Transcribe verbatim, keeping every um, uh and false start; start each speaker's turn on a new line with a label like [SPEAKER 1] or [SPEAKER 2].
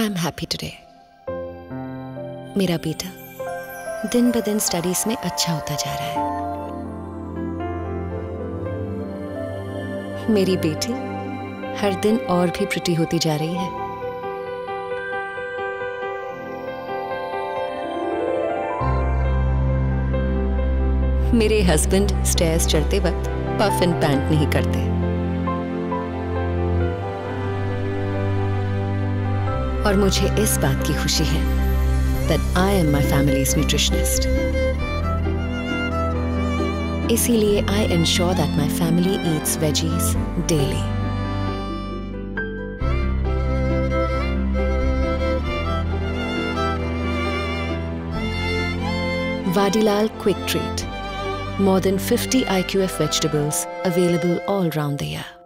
[SPEAKER 1] I am happy today. मेरा बेटा दिन ब दिन स्टडीज में अच्छा होता जा रहा है। मेरी बेटी हर दिन और भी प्रिटी होती जा रही है। मेरे हस्बैंड स्टेयर्स चढ़ते वक्त पफ एंड पैंट नहीं करते। और मुझे इस बात की खुशी है that I am my family's nutritionist. इसीलिए I ensure that my family eats veggies daily. Vadilal Quick Treat. More than fifty I Q F vegetables available all round the year.